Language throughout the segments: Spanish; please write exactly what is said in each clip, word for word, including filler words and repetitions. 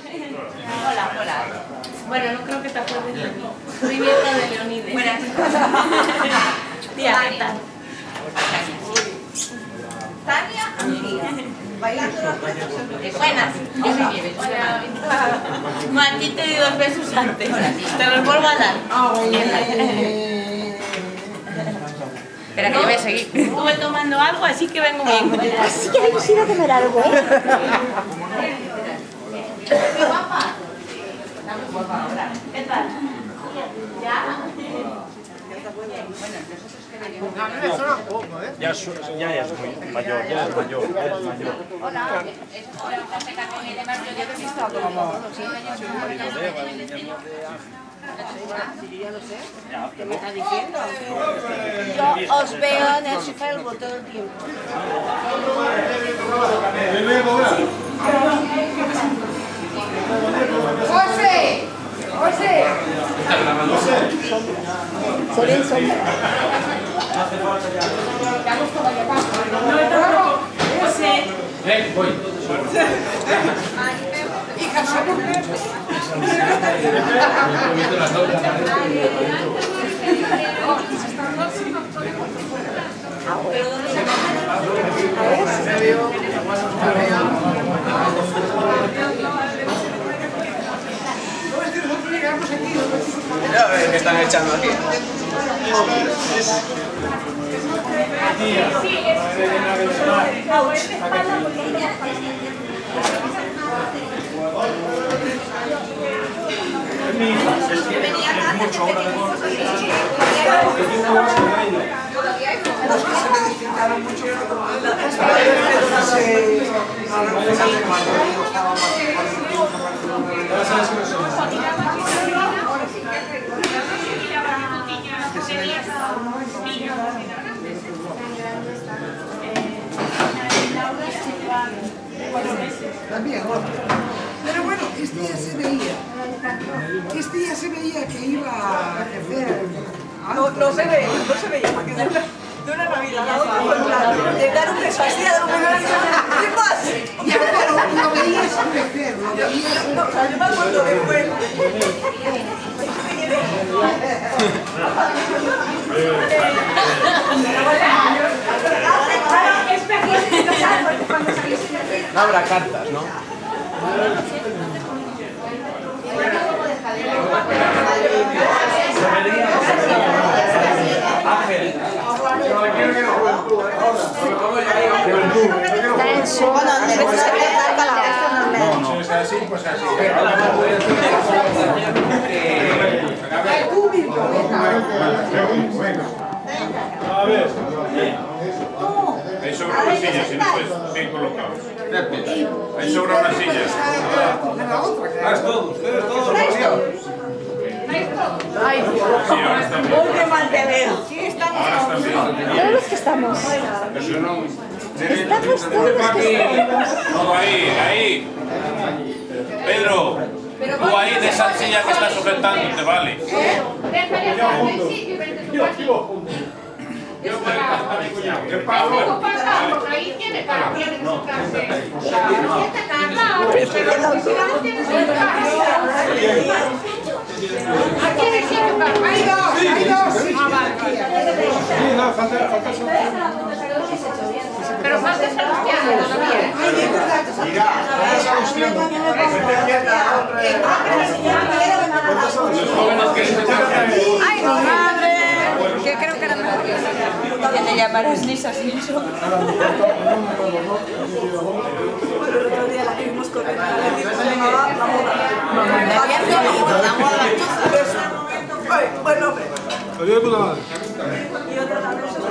Hola, hola. Bueno, no creo que te acuerdes de mí. Soy nieta de Leonides. Buenas. Tía, ¿qué tal? Tania, bailando los besos. Buenas. Yo soy Nieves. Hola. No, a ti te di dos besos antes. Te los vuelvo a dar. Espera, que yo voy a seguir. Estuve tomando algo, así que vengo bien. Así que habéis ido a comer algo, ¿eh? ¿Qué guapa? ¿Qué tal? ¿Ya? A mí me suena poco, ¿eh? Ya, su, ya, ya es muy mayor, ya es mayor, ya es mayor. Hola. Yo te he visto a todos, ¿sí? Ya lo sé. ¿Qué me está diciendo? Yo os veo en el Facebook todo el tiempo. ¡José! ¡José! Se ven sombras. José. Ven, voy. Hija, somos Ya ves que están echando aquí. También, pero bueno, este ya se veía, este ya se veía que iba a crecer. No, no se veía, no se veía, porque de una, de una Navidad a otra, por plan, de dar un beso así, a dar un beso así, ¿qué más? Ya, pero lo veías crecer, lo veías No, o sea, yo me acuerdo después. No habrá cartas, ¿no? No, no. Es así, pues así. A ver. Ahí sobra una silla, si no puedes bien colocados. Ahí sobra una silla. Ah, es todo, ustedes todos los aliados. Ay, Dios. Sí, ahora está bien. ¡Uy, qué mal te veo! Sí, estamos Ahora está bien. Todos los que estamos. Eso no. Estamos todos los que estamos. Todo ahí, ahí. Pedro, tú ahí de esa silla que estás sujetando, te vale. Yo ¿qué pago? Porque ahí tiene para tiene su casa. Aquí hay sitio para. Hay dos, hay dos. Ah, vale. Sí, no, falta, falta solo. Pero falta Salustiano todavía. Mira, falta Salustiano. Los jóvenes que se echan. ¡Ay, mi madre! Que creo que era mejor que te llamarás Lisa Simpson. El otro día la vimos corriendo. Se llamaba La Moda. La Moda. Ay, buen nombre. Adiós de puta madre. Y otra también se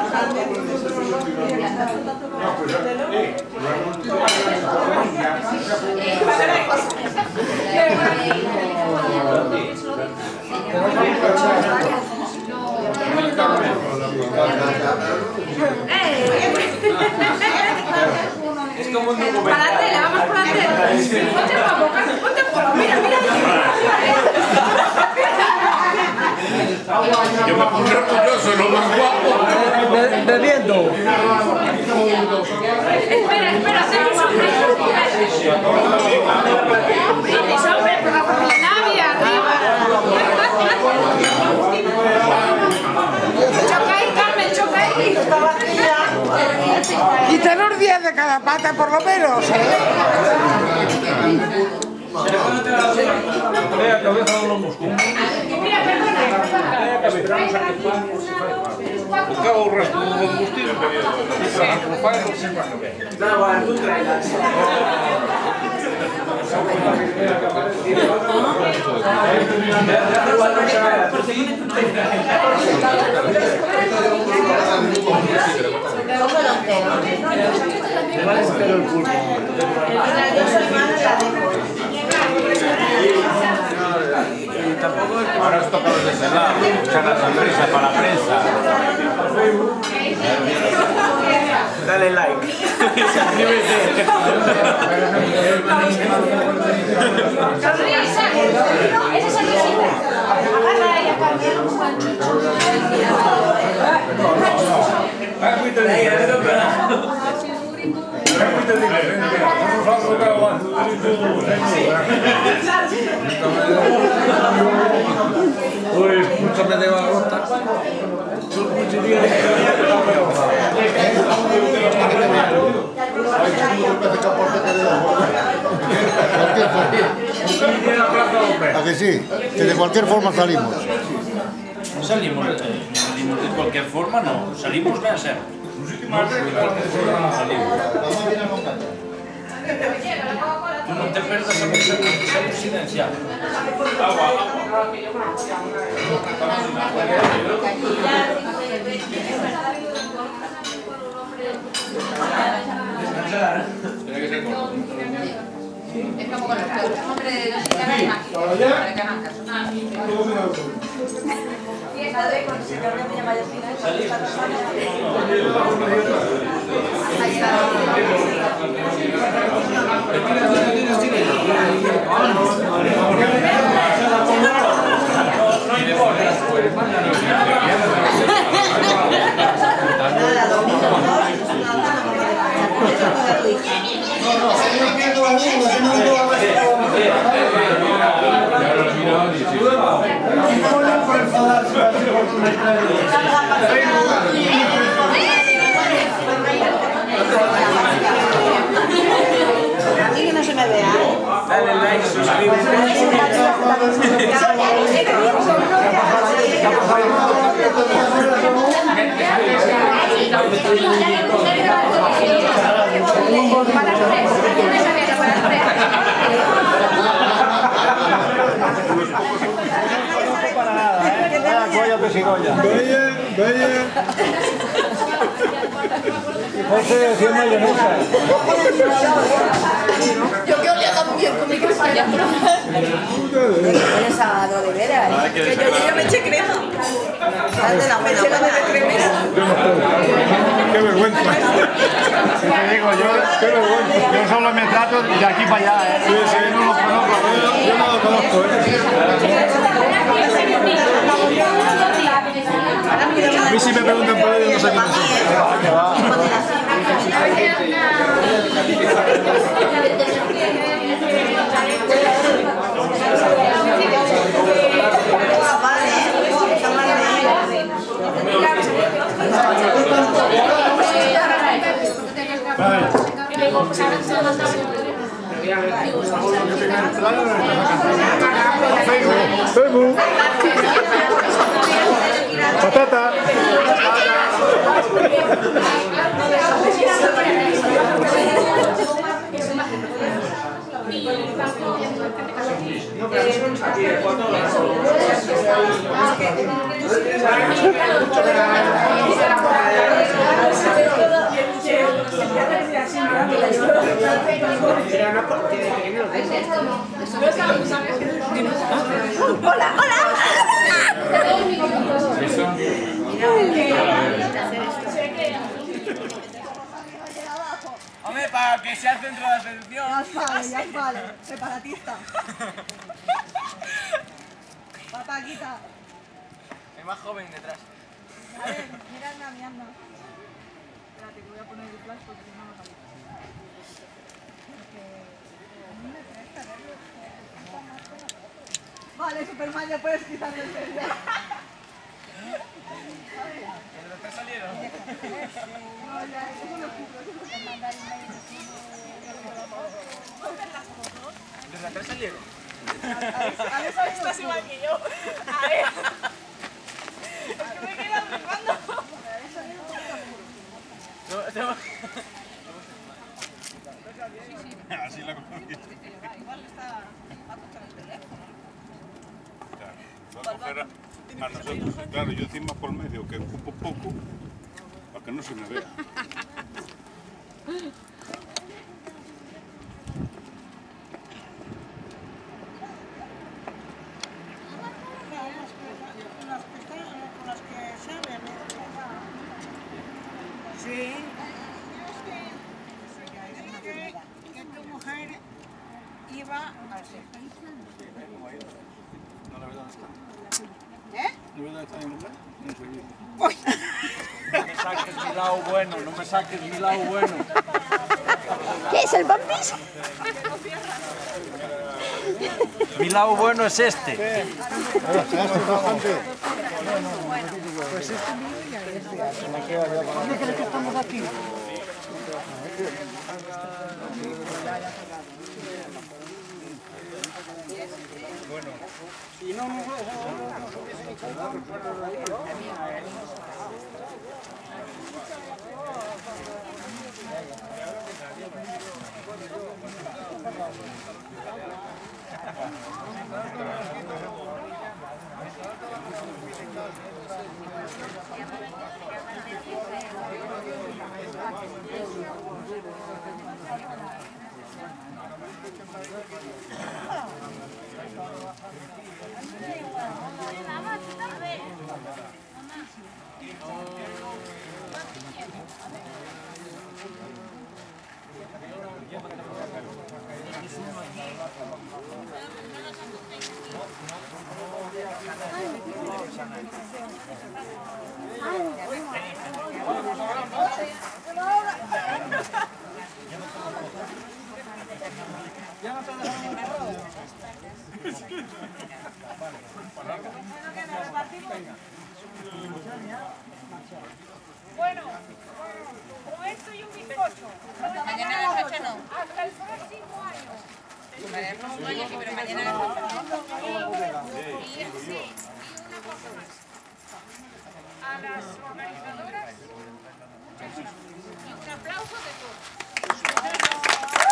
Es como un documento. Para la tele, vamos por la tele. Ponte guapo, Carlos, ponte guapo. Mira, mira. Yo me pondré orgulloso, lo más guapo. Bebiendo. Espera, espera, hacemos un brindis. diez de cada pata por lo menos. Vea cabeza de los músculos. Esperamos a que buscaba un resto de combustible. Ahora os toca los de ese lado, echar la sonrisa para la prensa. Dale like. Sonrisa. Esa sonrisita. Agarra ahí a cambiar un buen chucho. Uy, escúchame de barrota. ¿A que sí? Que de cualquier forma salimos. No salimos, eh, salimos de cualquier forma, no. Salimos de hacer. No, de cualquier forma no salimos. Tú no te pierdas esa presidencial. Agua, agua. Tiene que ser corto. Es como con el hombre de no sé qué haga mágico. Para que hagan caso. Y esta de con el señor de Peña Mallorquina. Ahí está. Así que no se me vea. Dale like, suscríbete. Veyen, veyen. José decía mayonesa. Yo que olía tan bien con mi campaña. El sábado de veras. Que yo, yo me eché crema. Dale la buena, buena de cremera. Qué vergüenza. Si te digo yo, qué vergüenza. Yo solo me trato de aquí para allá, ¿eh? Sí, sí, no lo conozco. Yo no lo conozco, ¿eh? A mí si me preguntan por ello, no sé quiénes son. Que va. Facebook. Patata. Hola, hola. Hombre, para que sea el centro de atención. Ya vale, ya vale. Separatista. Papá, quita. El más joven detrás. A ver, miradme a mi anda. Espérate, que voy a poner el flash porque si no no sale. Vale, Superman, ya puedes quitarme el celular. tres salieron. ¿Desde tres salieron? A ver, estás igual que yo. A ver. Es que me he quedado flipando. Así la cogí. Igual está a tocar el teléfono. Claro, va a coger a, a nosotros. Claro, yo encima por medio, que ocupo poco, para que no se me vea. Sí. Que tu mujer iba a ser. No, la verdad no está. ¿Eh? ¿La verdad está en lugar? No sé bien. No me saques mi lado bueno, no me saques mi lado bueno. ¿Qué es el vampis? Mi lado bueno es este. Bueno, ¿se ha hecho bastante? Pues este mío ya es de hace. ¿Dónde crees que estamos aquí? Bueno. Si no, no, Bueno, con esto y un bizcocho. Mañana a las ocho no. Hasta el próximo año. Vale, el próximo año sí, pero mañana a las ocho no. Y, sí, y una cosa más. A las organizadoras, muchas gracias. Y un aplauso de todos.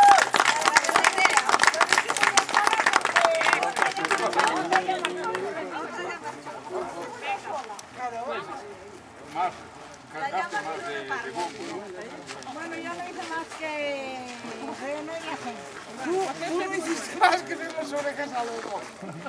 Más, casi más de, de bombo, ¿no? bueno, yo no hice más que reírme y hacer. Tú, tú no hiciste más que hacer las orejas a loco.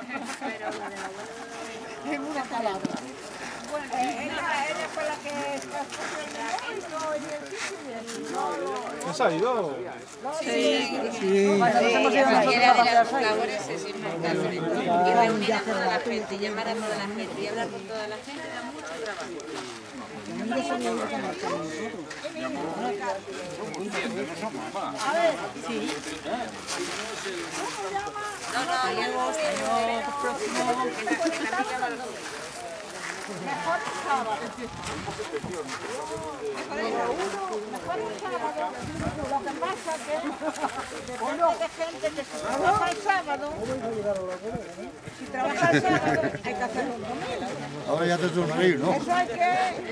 En una palabra. Bueno, eh, ella, ella fue la que está escogiendo y el sitio. ¿Has salido? Sí, sí. Cuando nos hemos ido a las labores es inmortal. Y reunir a toda la gente, llamar a toda la gente y hablar con toda la gente da mucho trabajo. A ver, Sí. No, no, y algo año próximo que la que la amiga va al doble. mejor el sábado. Mejor el sábado. Lo que pasa es que depende de gente que si trabaja el sábado, si trabaja el sábado hay que hacerlo un domingo. Ahora ya te sonreír, ¿no? Eso hay que...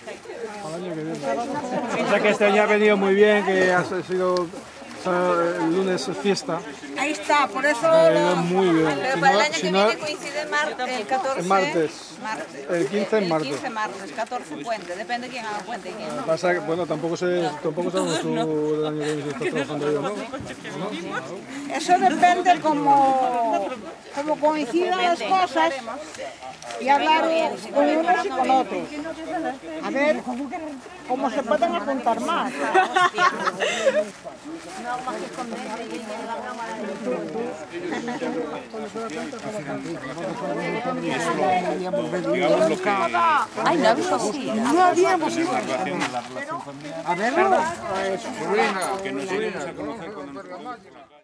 O sea que este año ha venido muy bien, que ha sido el lunes fiesta. Ahí está, por eso... Ha venido muy bien. Pero Si para no- el año si que no- viene coincide mar- el catorce. El martes. martes. El quince es martes. El quince martes, catorce puente, depende de quién haga puente y quién no. Pasa que, bueno, tampoco, se, tampoco sabemos tú el año que viene si estás trabajando yo, ¿no? Eso depende como, como coincidan las cosas y hablar con unos y con otros. A ver cómo se pueden apuntar más. Digamos lo que... Ay, no había sido. No habíamos ido. La relación, la relación familiar. A verlo. Que nos lleguemos a conocer cuando nos conozcamos.